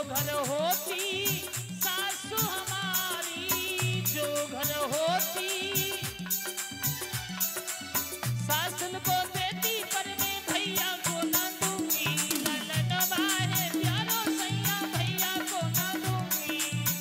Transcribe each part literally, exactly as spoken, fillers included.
घर होती सासू हमारी, जो घर होती सासन को देती पर मैं भैया को ना दूंगी, ललनवा है प्यारो सैया भैया को ना दूंगी।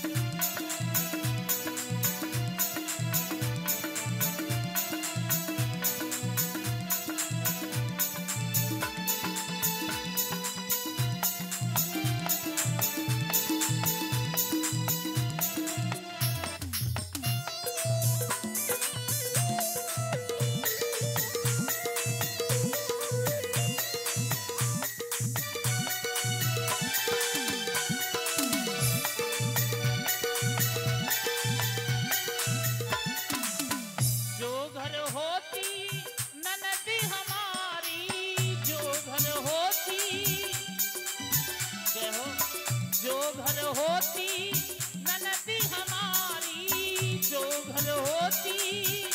जो घर होती ननद हमारी, जो घर होती